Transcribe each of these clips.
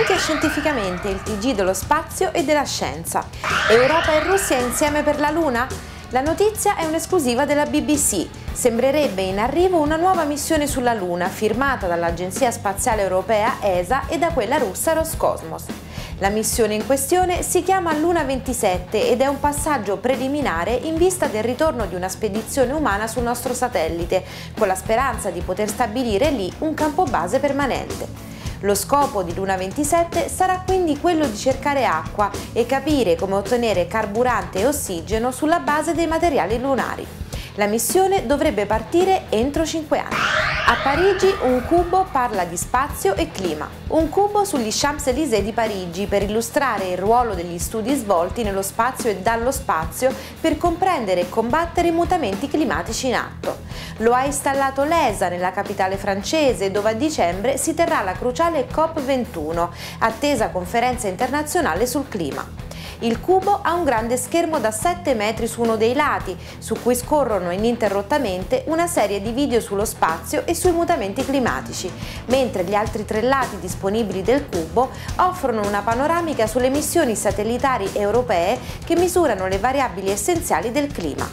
anche scientificamente il TG dello spazio e della scienza. Europa e Russia insieme per la Luna? La notizia è un'esclusiva della BBC. Sembrerebbe in arrivo una nuova missione sulla Luna firmata dall'Agenzia Spaziale Europea ESA e da quella russa Roscosmos. La missione in questione si chiama Luna 27 ed è un passaggio preliminare in vista del ritorno di una spedizione umana sul nostro satellite, con la speranza di poter stabilire lì un campo base permanente. Lo scopo di Luna 27 sarà quindi quello di cercare acqua e capire come ottenere carburante e ossigeno sulla base dei materiali lunari. La missione dovrebbe partire entro 5 anni. A Parigi un cubo parla di spazio e clima. Un cubo sugli Champs-Élysées di Parigi per illustrare il ruolo degli studi svolti nello spazio e dallo spazio per comprendere e combattere i mutamenti climatici in atto. Lo ha installato l'ESA nella capitale francese, dove a dicembre si terrà la cruciale COP21, attesa conferenza internazionale sul clima. Il cubo ha un grande schermo da 7 metri su uno dei lati, su cui scorrono ininterrottamente una serie di video sullo spazio e sui mutamenti climatici, mentre gli altri 3 lati disponibili del cubo offrono una panoramica sulle missioni satellitari europee che misurano le variabili essenziali del clima.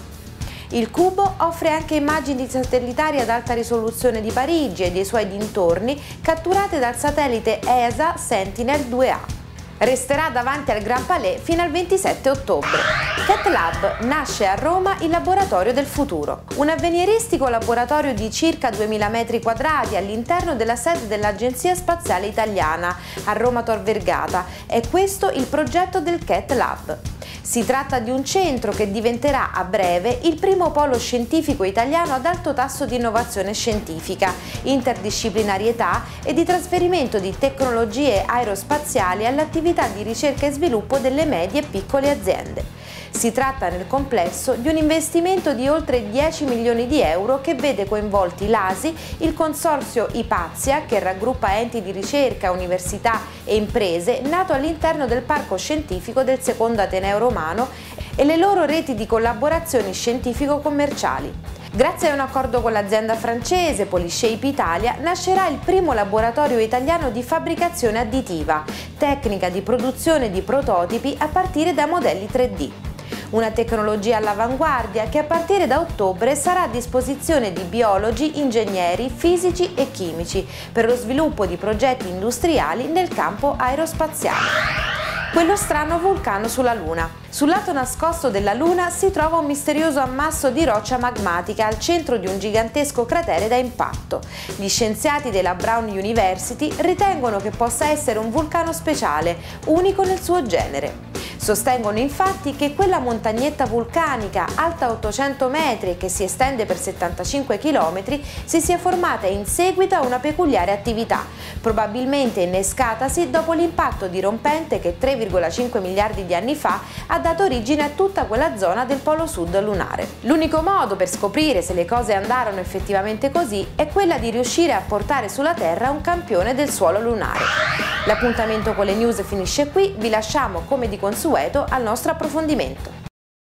Il cubo offre anche immagini satellitari ad alta risoluzione di Parigi e dei suoi dintorni catturate dal satellite ESA Sentinel-2A. Resterà davanti al Grand Palais fino al 27 ottobre. Cat Lab nasce a Roma il laboratorio del futuro, un avveniristico laboratorio di circa 2000 metri quadrati all'interno della sede dell'Agenzia Spaziale Italiana a Roma Tor Vergata. È questo il progetto del Cat Lab. Si tratta di un centro che diventerà a breve il primo polo scientifico italiano ad alto tasso di innovazione scientifica, interdisciplinarietà e di trasferimento di tecnologie aerospaziali all'attività di ricerca e sviluppo delle medie e piccole aziende. Si tratta nel complesso di un investimento di oltre 10 milioni di euro che vede coinvolti l'ASI, il consorzio Ipazia, che raggruppa enti di ricerca, università e imprese, nato all'interno del parco scientifico del secondo Ateneo Romano, e le loro reti di collaborazioni scientifico-commerciali. Grazie a un accordo con l'azienda francese Polyshape Italia nascerà il primo laboratorio italiano di fabbricazione additiva, tecnica di produzione di prototipi a partire da modelli 3D. Una tecnologia all'avanguardia che a partire da ottobre sarà a disposizione di biologi, ingegneri, fisici e chimici per lo sviluppo di progetti industriali nel campo aerospaziale. Quello strano vulcano sulla Luna. Sul lato nascosto della Luna si trova un misterioso ammasso di roccia magmatica al centro di un gigantesco cratere da impatto. Gli scienziati della Brown University ritengono che possa essere un vulcano speciale, unico nel suo genere. Sostengono infatti che quella montagnetta vulcanica alta 800 metri e che si estende per 75 km si sia formata in seguito a una peculiare attività, probabilmente innescatasi dopo l'impatto dirompente che 3,5 miliardi di anni fa ha dato origine a tutta quella zona del polo sud lunare. L'unico modo per scoprire se le cose andarono effettivamente così è quella di riuscire a portare sulla Terra un campione del suolo lunare. L'appuntamento con le news finisce qui, vi lasciamo come di consueto al nostro approfondimento.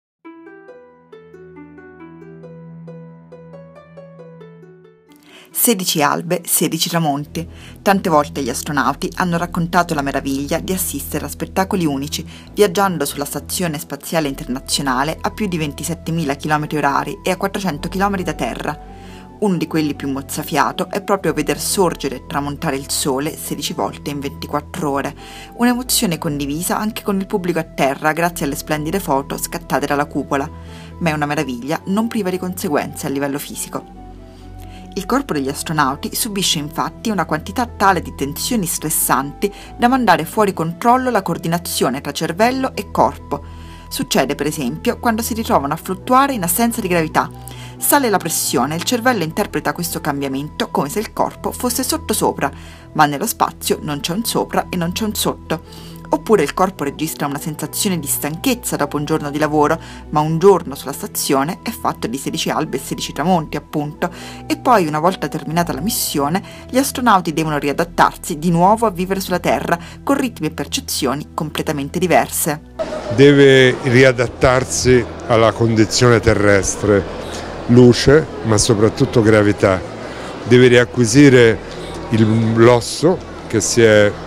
«16 albe, 16 tramonti». Tante volte gli astronauti hanno raccontato la meraviglia di assistere a spettacoli unici, viaggiando sulla Stazione Spaziale Internazionale a più di 27.000 km/h e a 400 km da terra. Uno di quelli più mozzafiato è proprio veder sorgere e tramontare il sole 16 volte in 24 ore, un'emozione condivisa anche con il pubblico a terra grazie alle splendide foto scattate dalla cupola, ma è una meraviglia non priva di conseguenze a livello fisico. Il corpo degli astronauti subisce infatti una quantità tale di tensioni stressanti da mandare fuori controllo la coordinazione tra cervello e corpo. Succede per esempio quando si ritrovano a fluttuare in assenza di gravità. Sale la pressione e il cervello interpreta questo cambiamento come se il corpo fosse sottosopra, ma nello spazio non c'è un sopra e non c'è un sotto. Oppure il corpo registra una sensazione di stanchezza dopo un giorno di lavoro, ma un giorno sulla stazione è fatto di 16 albe e 16 tramonti, appunto, e poi una volta terminata la missione, gli astronauti devono riadattarsi di nuovo a vivere sulla Terra con ritmi e percezioni completamente diverse. Deve riadattarsi alla condizione terrestre, luce, ma soprattutto gravità. Deve riacquisire l'osso che si è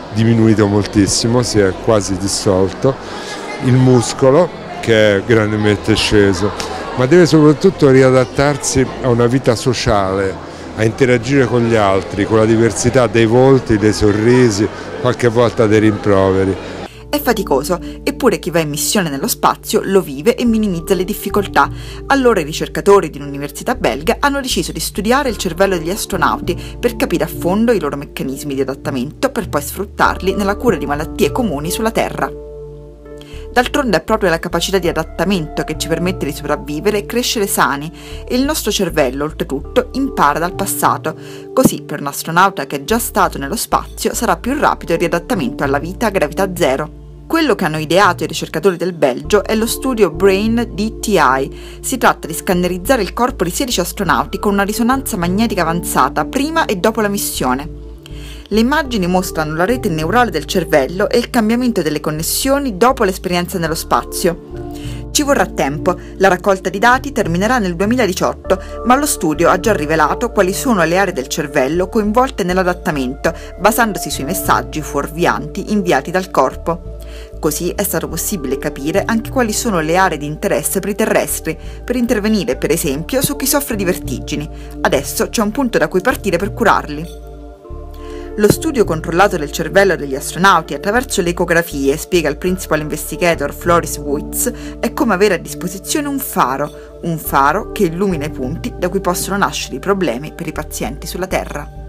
diminuito moltissimo, si è quasi dissolto, il muscolo che è grandemente sceso, ma deve soprattutto riadattarsi a una vita sociale, a interagire con gli altri, con la diversità dei volti, dei sorrisi, qualche volta dei rimproveri. È faticoso, eppure chi va in missione nello spazio lo vive e minimizza le difficoltà. Allora i ricercatori di un'università belga hanno deciso di studiare il cervello degli astronauti per capire a fondo i loro meccanismi di adattamento per poi sfruttarli nella cura di malattie comuni sulla Terra. D'altronde è proprio la capacità di adattamento che ci permette di sopravvivere e crescere sani, e il nostro cervello, oltretutto, impara dal passato. Così, per un astronauta che è già stato nello spazio, sarà più rapido il riadattamento alla vita a gravità zero. Quello che hanno ideato i ricercatori del Belgio è lo studio Brain DTI. Si tratta di scannerizzare il corpo di 16 astronauti con una risonanza magnetica avanzata prima e dopo la missione. Le immagini mostrano la rete neurale del cervello e il cambiamento delle connessioni dopo l'esperienza nello spazio. Ci vorrà tempo, la raccolta di dati terminerà nel 2018, ma lo studio ha già rivelato quali sono le aree del cervello coinvolte nell'adattamento, basandosi sui messaggi fuorvianti inviati dal corpo. Così è stato possibile capire anche quali sono le aree di interesse per i terrestri, per intervenire per esempio su chi soffre di vertigini. Adesso c'è un punto da cui partire per curarli. Lo studio controllato del cervello degli astronauti attraverso le ecografie, spiega il principal investigator Floris Woods, è come avere a disposizione un faro che illumina i punti da cui possono nascere i problemi per i pazienti sulla Terra.